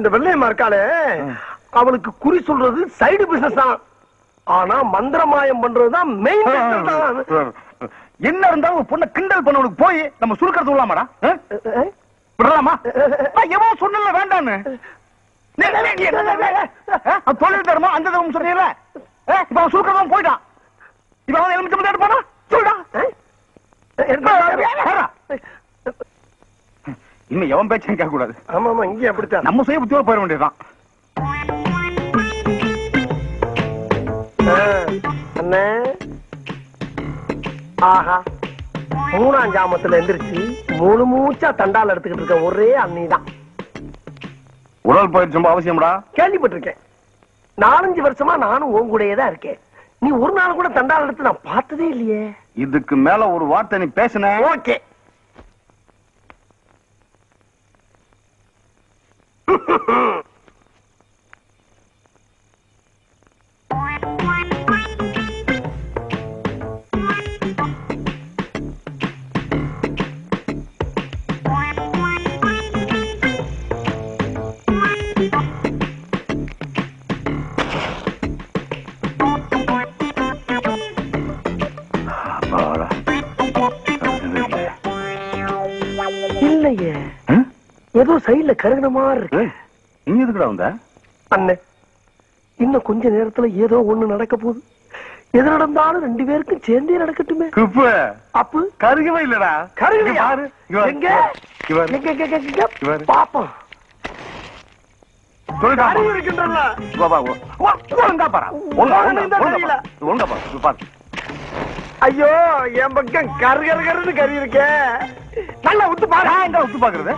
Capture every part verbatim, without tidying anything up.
இந்த வெள்ளையம்மா இருக்காளே, அவளுக்கு குறி சொல்றது சைடு பிசினஸ் தான். ஆனா மந்திரமாயம் பண்றதுதான் மெயின். என்ன இருந்தாலும் பொண்ணை கிண்டல் பண்ணவனுக்கு போய் நம்ம சுருக்கிறது விடலாமாடா? விடலாமா? எவன் சொன்னல வேண்டான்னு தொழில் தரமா அந்த தரம் சொன்னீங்கல்ல. இப்ப அவன் சுருக்கிறதும் போயிட்டான். இப்ப அவன் எலுமிச்சம் எடுப்பானா? சொல்டா. இன்னும் எவன் பேச்சும் கேட்க கூடாது. ஆமா ஆமா, இங்கே அப்படித்தான். நம்ம சுய புத்தியோட போயிட வேண்டியதுதான். அண்ணே, ஆஹா, மூணாம் ஜாமத்துல எந்திரிச்சு முழு மூச்சா தண்டால் எடுத்துக்கிட்டு இருக்க ஒரே அண்ணி தான். உடல் பயிற்சி ரொம்ப அவசியம்டா. கேள்விப்பட்டிருக்கேன். நாலஞ்சு வருஷமா நானும் உன் கூடயே தான் இருக்கேன். நீ ஒரு நாள் கூட தண்டால் எடுத்து நான் பார்த்ததே இல்லையே. இதுக்கு மேல ஒரு வார்த்தை நீ பேசுன. ஓகே. இல்லையே, ஏதோ சைடுல கருகின மாதிரி இருக்கு. நீ எதுக்குடா வந்த? அண்ணே, இன்னும் கொஞ்ச நேரத்துல ஏதோ ஒண்ணு நடக்க போகுது. எது நடந்தாலும் ரெண்டு பேருக்கும் சேர்ந்தே நடக்கட்டுமே. குப்பு அப்பு கருகவே இல்லடா. கருகலையா? எங்க இவர் எங்க எங்க எங்க இவர் பாப்போம். சொல்லுடா. கருகு இருக்குன்றல. வா வா வா. ஒழுங்கா பாரு. ஒழுங்கா ஒழுங்கா ஒழுங்கா பாரு. பாரு. ஐயோ, என் பக்கம் கரு கரு கருன்னு கறி இருக்கே. நல்லா உத்து பாரு. எங்க உத்து பாக்குறது?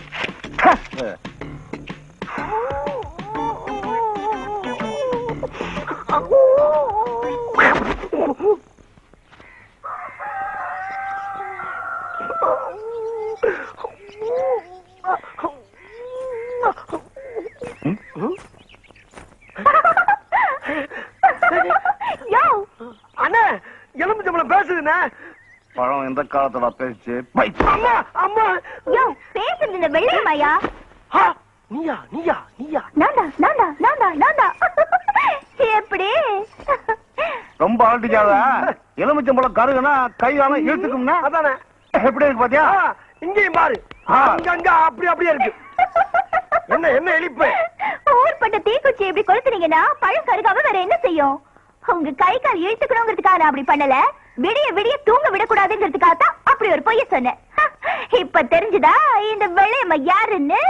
அண்ணே, எலுமிச்சம்பழம் பேசுதுண்ணே. பழம் எந்த காலத்துல பேச்சு? அம்மா அம்மா, யோ பேசுறது இந்த வெள்ளையம்மாயா? நீயா நீயா நீயா? நான்டா நான்டா நான்டா நான்டா. எப்படி? ரொம்ப அலட்டிக்காத. எலுமிச்சம்பழம் கருகுனா கையால இழுத்துக்கும்னா அதானே. எப்படி இருக்கு பாத்தியா? இங்கேயும் பாரு, அங்கங்க அப்படி அப்படியே இருக்கு. என்ன என்ன எலிப்பு? ஊர்பட்ட தீக்குச்சி இப்படி கொளுத்துனீங்கன்னா பழம் கருகாம வேற என்ன செய்யும்? உங்க கை கால் இழுத்துக்கணுங்கிறதுக்காக நான் அப்படி பண்ணல. விடிய விடிய தூங்க விடக்கூடாதுங்கிறதுக்காக தான் அப்படி ஒரு பொய்ய சொன்னேன். இப்ப தெரிஞ்சுதா இந்த வெள்ளையம்மா யாருன்னு?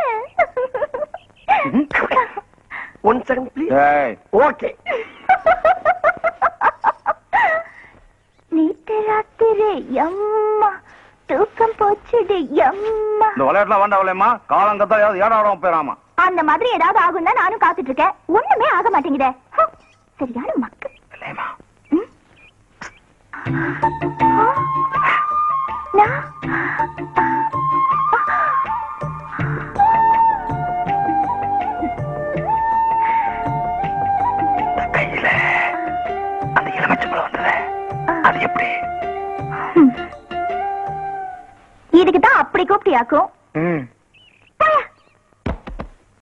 One second please. ஓகே. நீட்டு ராத்திரி அம்மா தூக்கம் போச்சுடி அம்மா. இந்த விளையாட்டுலாம் வேண்டாம் விளையம்மா. காலங்கத்தான் ஏதாவது ஏடாடம் போயிடாமா. அந்த மாதிரி ஏதாவது ஆகும் தான் நானும் காத்துட்டு இருக்கேன். ஒண்ணுமே ஆக மாட்டேங்குதே. சரியான மக்கள். கையில அந்த எலுமிச்சம்பழம் வந்தது, அது எப்படி? இதுக்குதான் அப்படி கூப்பிட்டியாக்கும்.